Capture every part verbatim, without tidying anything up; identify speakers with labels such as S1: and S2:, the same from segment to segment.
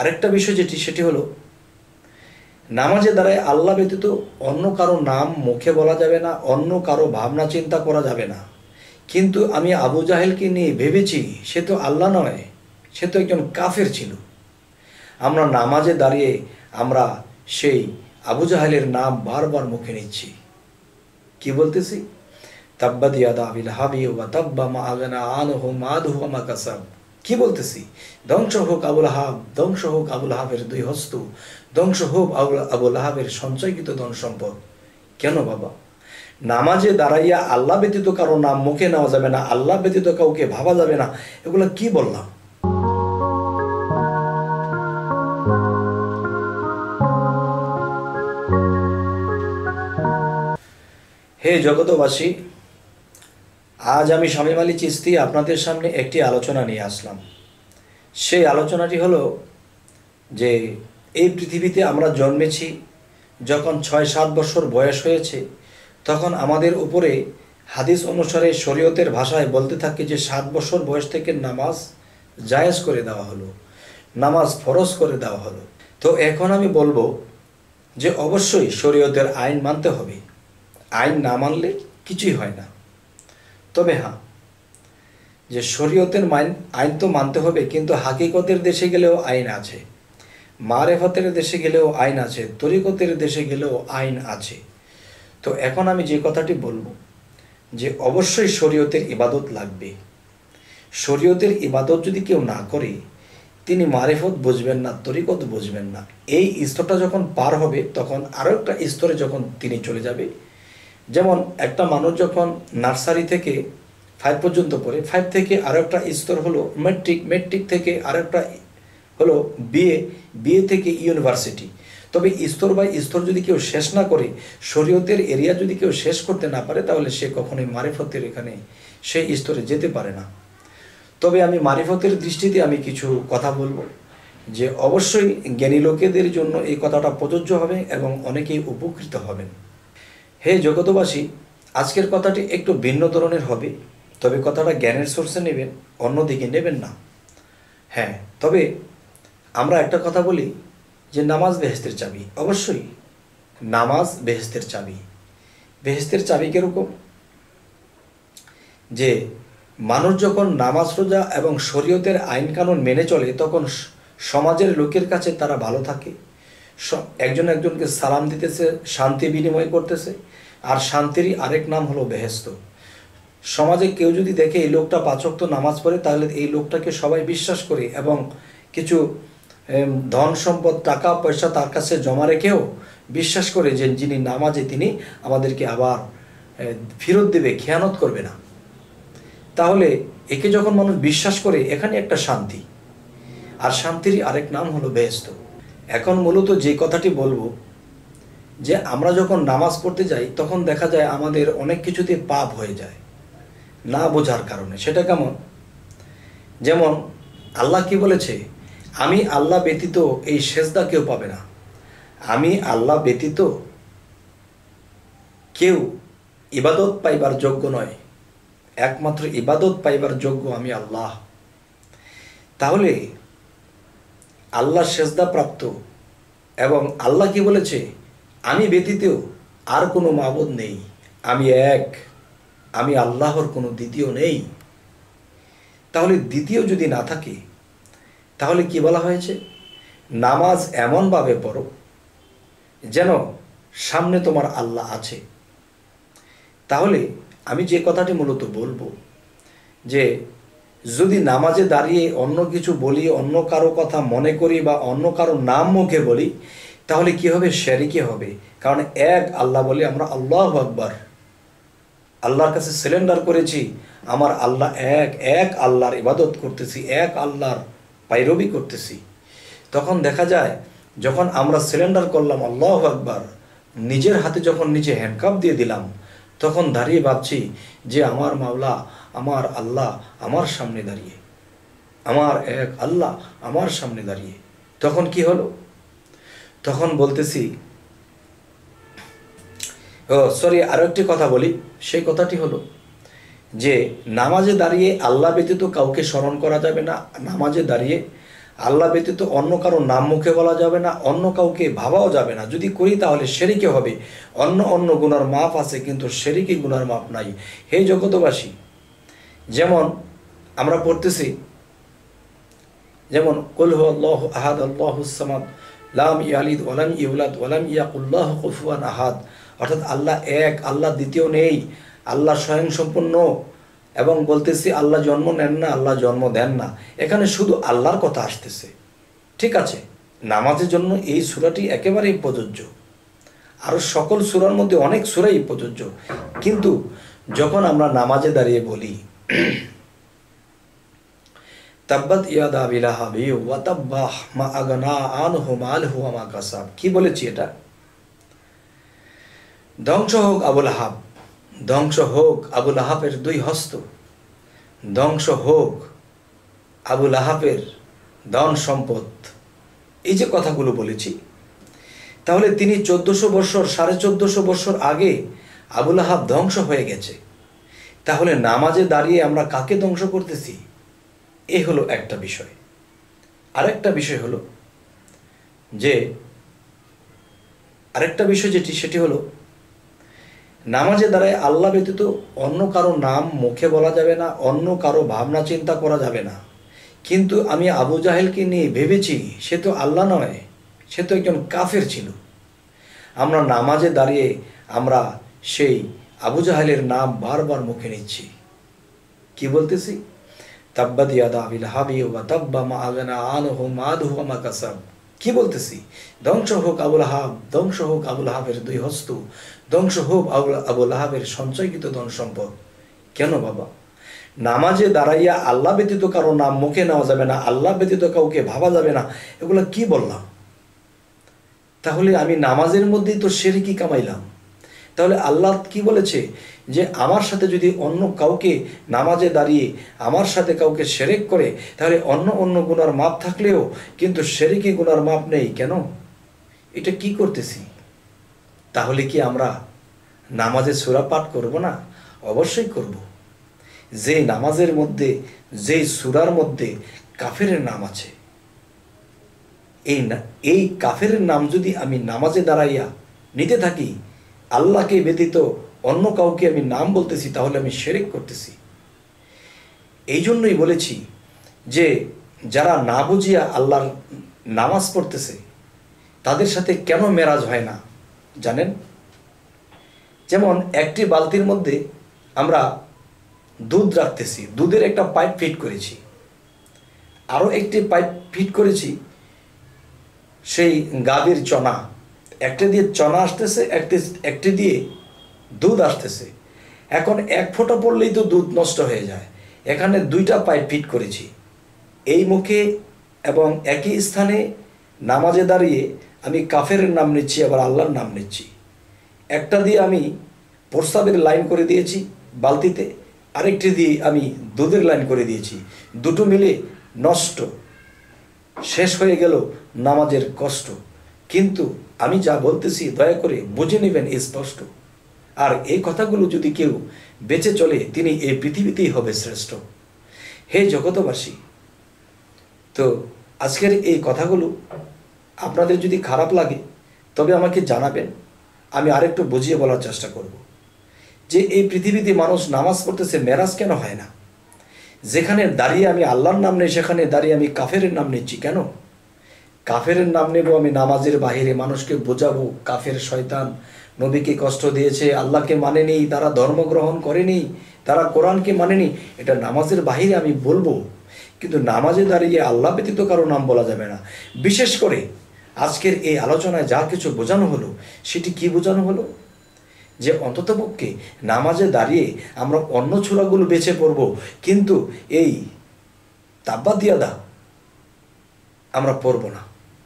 S1: আরেকটা বিষয় যেটি সেটি হলো নামাজে দাঁড়ায় আল্লাহ ব্যতীত অন্য কারো নাম মুখে বলা যাবে না, অন্য কারো ভাবনা চিন্তা করা যাবে না। কিন্তু আমি আবু জাহেলকে নিয়ে ভেবেছি সে তো আল্লাহ নয়, সে তো একজন কাফের ছিল। আমরা নামাজে দাঁড়িয়ে আমরা সেই আবু জাহেলের নাম বারবার মুখে নিচ্ছি। কি বলতেছি? তাব্বাত ইয়াদা আবি লাহাবি ওয়া তাব্বা মা আগনা আনহু মালুহু ওয়া মা কাসাব। কি বলতেছি? ধ্বংস হোক আবুল আহাব, ধ্বংস হোক আবুল আহাবের দুই হস্ত, ধ্বংস হোক আবুল আহাবের সঞ্চয়কৃত ধন সম্পদ। কেন বাবা? নামাজে দাঁড়াইয়া আল্লাহ ব্যতীত কারো নাম মুখে নেওয়া যাবে না, আল্লাহ ব্যতীত কাউকে ভাবা যাবে না, এগুলো কি বললাম? হে জগতবাসী, আজ আমি শামীম আলী চিশতি আপনাদের সামনে একটি আলোচনা নিয়ে আসলাম। সেই আলোচনাটি হলো যে এই পৃথিবীতে আমরা জন্মেছি, যখন ছয় সাত বছর বয়স হয়েছে তখন আমাদের উপরে হাদিস অনুসারে শরীয়তের ভাষায় বলতে থাকে যে সাত বছর বয়স থেকে নামাজ জায়েজ করে দেওয়া হলো, নামাজ ফরজ করে দেওয়া হলো। তো এখন আমি বলবো যে অবশ্যই শরীয়তের আইন মানতে হবে, আইন না মানলে কিছুই হয় না। তবে হ্যাঁ, যে শরীয়তের মাইন আইন তো মানতে হবে, কিন্তু হাকিকতের দেশে গেলেও আইন আছে, মারেফতের দেশে গেলেও আইন আছে, তরিকতের দেশে গেলেও আইন আছে। তো এখন আমি যে কথাটি বলবো যে অবশ্যই শরীয়তের ইবাদত লাগবে। শরীয়তের ইবাদত যদি কেউ না করে তিনি মারেফত বুঝবেন না, তরিকত বুঝবেন না। এই স্তরটা যখন পার হবে তখন আরও একটা স্তরে যখন তিনি চলে যাবে। যেমন একটা মানুষ যখন নার্সারি থেকে ফাইভ পর্যন্ত পড়ে, ফাইভ থেকে আরও একটা স্তর হলো মেট্রিক, মেট্রিক থেকে আরও একটা হলো বিএ, বিএ থেকে ইউনিভার্সিটি। তবে স্তর বাই স্তর যদি কেউ শেষ না করে, শরীয়তের এরিয়া যদি কেউ শেষ করতে না পারে, তাহলে সে কখনোই মারিফতের এখানে সেই স্তরে যেতে পারে না। তবে আমি মারিফতের দৃষ্টিতে আমি কিছু কথা বলবো যে অবশ্যই জ্ঞানী লোকেদের জন্য এই কথাটা প্রযোজ্য হবে এবং অনেকেই উপকৃত হবেন। হে জগতবাসী, আজকের কথাটি একটু ভিন্ন ধরনের হবে, তবে কথাটা জ্ঞানের সোর্সে নেবেন, অন্যদিকে নেবেন না। হ্যাঁ, তবে আমরা একটা কথা বলি যে নামাজ বেহেশতের চাবি। অবশ্যই নামাজ বেহেশতের চাবি। বেহেশতের চাবি কিরকম? যে মানুষ যখন নামাজ রোজা এবং শরীয়তের আইন কানুন মেনে চলে তখন সমাজের লোকের কাছে তারা ভালো থাকে, একজন একজনকে সালাম দিতেছে, শান্তি বিনিময় করতেছে। আর শান্তিরই আরেক নাম হলো বেহেশত। সমাজে কেউ যদি দেখে এই লোকটা পাঁচ ওয়াক্ত নামাজ পড়ে, তাহলে এই লোকটাকে সবাই বিশ্বাস করে এবং কিছু ধন সম্পদ, টাকা পয়সা তার কাছে জমা রেখেও বিশ্বাস করে যে যিনি নামাজে তিনি আমাদেরকে আবার ফেরত দেবে, খেয়ানত করবে না। তাহলে একে যখন মানুষ বিশ্বাস করে, এখানে একটা শান্তি। আর শান্তিরই আরেক নাম হলো বেহেশত। এখন মূলত যে কথাটি বলবো যে আমরা যখন নামাজ পড়তে যাই তখন দেখা যায় আমাদের অনেক কিছুতে পাপ হয়ে যায় না বোঝার কারণে। সেটা কেমন? যেমন আল্লাহ কি বলেছে? আমি আল্লাহ ব্যতীত এই সেজদা কেউ পাবে না। আমি আল্লাহ ব্যতীত কেউ ইবাদত পাইবার যোগ্য নয়, একমাত্র ইবাদত পাইবার যোগ্য আমি আল্লাহ। তাহলে আল্লাহ সেজদা প্রাপ্ত এবং আল্লাহ কি বলেছে? আমি ব্যতীত আর কোনো মাবুদ নেই, আমি এক, আমি আল্লাহর কোনো দ্বিতীয় নেই। তাহলে দ্বিতীয় যদি না থাকে তাহলে কি বলা হয়েছে? নামাজ এমনভাবে পড়ো যেন সামনে তোমার আল্লাহ আছে। তাহলে আমি যে কথাটি মূলত বলবো যে যদি নামাজে দাঁড়িয়ে অন্য কিছু বলি, অন্য কারো কথা মনে করি বা অন্য কারো নাম মুখে বলি, তাহলে কি হবে? শিরকি হবে। কারণ এক আল্লাহ বলে আমরা আল্লাহু আকবার, আল্লাহর কাছে সিলেন্ডার করেছি, আমার আল্লাহ এক, এক আল্লাহর ইবাদত করতেছি, এক আল্লাহর পাইরবি করতেছি। তখন দেখা যায় যখন আমরা সিলেন্ডার করলাম আল্লাহু আকবার, নিজের হাতে যখন নিজে হ্যান্ডকাপ দিয়ে দিলাম, তখন দাঁড়িয়ে ভাবছি যে আমার মাওলা, আমার আল্লাহ আমার সামনে দাঁড়িয়ে, আমার এক আল্লাহ আমার সামনে দাঁড়িয়ে। তখন কি হলো? তখন বলতেছি, ও সরি আরো একটি কথা বলি। সেই কথাটি হলো যে নামাজে দাঁড়িয়ে আল্লাহ ব্যতীত কাউকে স্মরণ করা যাবে না। নামাজে দাঁড়িয়ে আল্লাহ ব্যতীত অন্য কারো নাম মুখে বলা যাবে না, অন্য কাউকে ভাবাও যাবে না। যদি করি তাহলে শিরকে হবে। অন্য অন্য গুনার মাপ আছে, কিন্তু শিরকি গুনার মাপ নাই। হে জগতবাসী, যেমন আমরা পড়তেছি, যেমন কুল হুয়াল্লাহু আহাদ আল্লাহুস সামাদ লাম ইয়ালিদ ওয়ালাম ইউলাদ ওয়ালাম ইয়াকুল্লাহু কুফুয়ান আহাদ, অর্থাৎ আল্লাহ এক, আল্লাহ দ্বিতীয় নেই, আল্লাহ স্বয়ং সম্পূর্ণ। এবং বলতেছি আল্লাহ জন্ম নেন না, আল্লাহ জন্ম দেন না। এখানে শুধু আল্লাহর কথা আসতেছে। ঠিক আছে, নামাজের জন্য এই সূরাটি একেবারেই প্রযোজ্য। আরও সকল সূরার মধ্যে অনেক সূরাই প্রযোজ্য। কিন্তু যখন আমরা নামাজে দাঁড়িয়ে বলি তাব্বাত ইয়াদা আবি লাহাবি ওয়া তাব্বাহ মা আগনা আনহু মালহু ওয়া মা কাসাব, কি বলেছি এটা? ধ্বংস হোক আবুল আহাব, ধ্বংস হোক আবুল আহাবের দুই হস্ত, ধ্বংস হোক আবুল আহাবের ধন সম্পদ। এই যে কথাগুলো বলেছি, তাহলে তিনি চোদ্দশো বৎসর সাড়ে চোদ্দশো বৎসর আগে আবুল আহাব ধ্বংস হয়ে গেছে। তাহলে নামাজে দাঁড়িয়ে আমরা কাকে ধ্বংস করতেছি? এ হলো একটা বিষয়। আরেকটা বিষয় হলো যে আরেকটা বিষয় যেটি সেটি হলো নামাজে দাঁড়ায় আল্লাহ ব্যতীত অন্য কারো নাম মুখে বলা যাবে না, অন্য কারো ভাবনা চিন্তা করা যাবে না। কিন্তু আমি আবু জাহেলকে নিয়ে ভেবেছি সে তো আল্লাহ নয়, সে তো একজন কাফের ছিল। আমরা নামাজে দাঁড়িয়ে আমরা সেই আবু জাহেলের নাম বারবার মুখে নিচ্ছি। কি বলতেছি? তাব্বাত ইয়াদা আবি লাহাবি ওয়া তাব্বা মা আগনা আনহু মালহু ওয়া মা কাসাব। কি বলতেছি? ধ্বংস হোক আবুল আহাব, ধ্বংস হোক আবুল আহাবের দুই হস্ত, ধ্বংস হোক আবুল আহাবের সঞ্চয়কৃত ধন সম্পদ। কেন বাবা? নামাজে দাঁড়াইয়া আল্লাহ ব্যতীত কারো নাম মুখে নেওয়া যাবে না, আল্লাহ ব্যতীত কাউকে ভাবা যাবে না, এগুলো কি বললাম? তাহলে আমি নামাজের মধ্যেই তো শিরকি কামাইলাম। তাহলে আল্লাহ কি বলেছে যে আমার সাথে যদি অন্য কাউকে নামাজে দাঁড়িয়ে আমার সাথে কাউকে শিরক করে, তাহলে অন্য অন্য গুনার মাপ থাকলেও কিন্তু শিরকি গুনার মাপ নেই। কেন? এটা কি করতেছি? তাহলে কি আমরা নামাজে সূরা পাঠ করব না? অবশ্যই করব। যে নামাজের মধ্যে, যে সূরার মধ্যে কাফেরের নাম আছে, এই না এই কাফের নাম যদি আমি নামাজে দাঁড়াইয়া নিতে থাকি, আল্লাহকে ব্যতীত অন্য কাউকে আমি নাম বলতেছি, তাহলে আমি শিরক করতেছি। এই জন্যই বলেছি যে যারা না বুঝিয়া আল্লাহর নামাজ পড়তেছে তাদের সাথে কেন মেরাজ হয় না জানেন? যেমন একটি বালতির মধ্যে আমরা দুধ রাখতেছি, দুধের একটা পাইপ ফিট করেছি, আরও একটি পাইপ ফিট করেছি সেই গাভীর চনা, একটা দিয়ে চনা আসতেছে, একটি একটি দিয়ে দুধ আসতেছে। এখন এক ফোঁটা পড়লেই তো দুধ নষ্ট হয়ে যায়। এখানে দুইটা পাইপ ফিট করেছি, এই মুখে এবং একই স্থানে নামাজে দাঁড়িয়ে আমি কাফেরের নাম নিচ্ছি, আবার আল্লাহর নাম নিচ্ছি। একটা দিয়ে আমি প্রস্রাবের লাইন করে দিয়েছি বালতিতে, আরেকটি দিয়ে আমি দুধের লাইন করে দিয়েছি। দুটো মিলে নষ্ট, শেষ হয়ে গেল নামাজের কষ্ট। কিন্তু আমি যা বলতেছি দয়া করে বুঝে নেবেন স্পষ্ট। আর এই কথাগুলো যদি কেউ বেঁচে চলে, তিনি এই পৃথিবীতেই হবে শ্রেষ্ঠ। হে জগতবাসী, তো আজকের এই কথাগুলো আপনাদের যদি খারাপ লাগে তবে আমাকে জানাবেন, আমি আরেকটু বুঝিয়ে বলার চেষ্টা করব যে এই পৃথিবীতে মানুষ নামাজ পড়তেছে, মেরাজ কেন হয় না? যেখানে দাঁড়িয়ে আমি আল্লাহর নাম নেই, সেখানে দাঁড়িয়ে আমি কাফেরের নাম নিচ্ছি কেন? কাফেরের নাম নেব আমি নামাজের বাহিরে, মানুষকে বোঝাবো কাফের, শয়তান, নবীকে কষ্ট দিয়েছে, আল্লাহকে মানেনি, তারা ধর্মগ্রহণ করেনি, তারা কোরআনকে মানেনি, এটা নামাজের বাহিরে আমি বলবো। কিন্তু নামাজে দাঁড়িয়ে আল্লাহ ব্যতীত কারো নাম বলা যাবে না। বিশেষ করে আজকের এই আলোচনায় যা কিছু বোঝানো হলো, সেটি কি বোঝানো হলো? যে অন্ততপক্ষে নামাজে দাঁড়িয়ে আমরা অন্য ছোরাগুলো বেছে পড়ব, কিন্তু এই তাব্বাত ইয়াদা আমরা পড়ব না।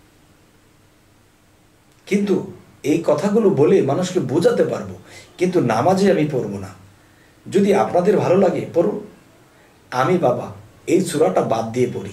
S1: কিন্তু এই কথাগুলো বলে মানুষকে বোঝাতে পারবো, কিন্তু নামাজে আমি পড়ব না। যদি আপনাদের ভালো লাগে পড়ুন, আমি বাবা এই সূরাটা বাদ দিয়ে পড়ি।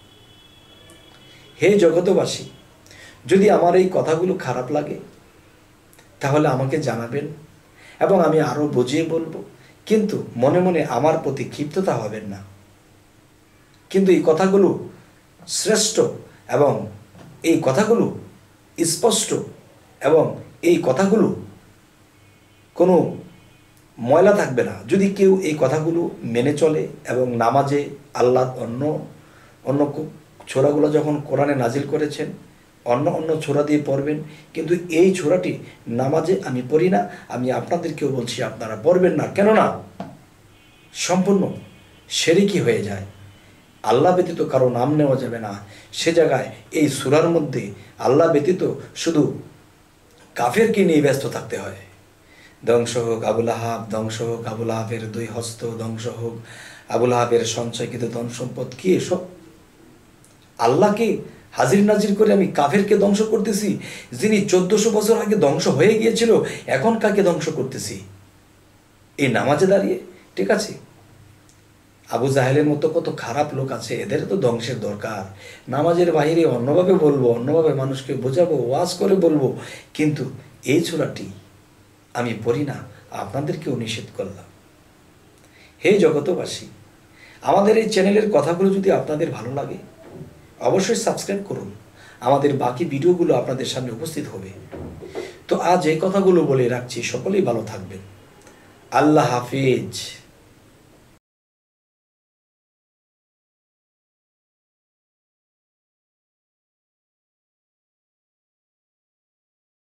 S1: হে জগতবাসী, যদি আমার এই কথাগুলো খারাপ লাগে তাহলে আমাকে জানাবেন এবং আমি আরও বুঝিয়ে বলবো, কিন্তু মনে মনে আমার প্রতি ক্ষিপ্ততা হবেন না। কিন্তু এই কথাগুলো শ্রেষ্ঠ এবং এই কথাগুলো স্পষ্ট এবং এই কথাগুলো কোনো ময়লা থাকবে না যদি কেউ এই কথাগুলো মেনে চলে। এবং নামাজে আল্লাহ অন্য অন্য ছোরাগুলো যখন কোরআনে নাজিল করেছেন অন্য অন্য ছোরা দিয়ে পড়বেন, কিন্তু এই ছোরাটি নামাজে আমি পড়ি না। আমি আপনাদেরকেও বলছি আপনারা পড়বেন না, কেননা সম্পূর্ণ শিরকি হয়ে যায়। আল্লাহ ব্যতীত কারো নাম নেওয়া যাবে না। সে জায়গায় এই সূরার মধ্যে আল্লাহ ব্যতীত শুধু কাফেরকে নিয়ে ব্যস্ত থাকতে হয়। ধ্বংস হোক আবুল আহাব, ধ্বংস হোক আবুল আহাবের দুই হস্ত, ধ্বংস হোক আবুল আহাবের সঞ্চয়কৃত ধন সম্পদ। কি এসব? আল্লাহকে হাজির নাজির করে আমি কাফেরকে ধ্বংস করতেছি, যিনি চোদ্দশো বছর আগে ধ্বংস হয়ে গিয়েছিল, এখন কাকে ধ্বংস করতেছি এই নামাজে দাঁড়িয়ে? ঠিক আছে, আবু জাহেলের মতো কত খারাপ লোক আছে, এদের তো ধ্বংসের দরকার। নামাজের বাইরে অন্যভাবে বলবো, অন্যভাবে মানুষকে বোঝাবো, ওয়াজ করে বলবো, কিন্তু এই ছোরাটি আমি পড়ি না, আপনাদেরকেও নিষেধ করলাম। হে জগতবাসী, আমাদের এই চ্যানেলের কথাগুলো যদি আপনাদের ভালো লাগে অবশ্যই সাবস্ক্রাইব করুন। আমাদের বাকি ভিডিওগুলো আপনাদের সামনে উপস্থিত হবে। তো আজ এই কথাগুলো বলে রাখছি, সকলেই ভালো থাকবেন। আল্লাহ হাফিজ।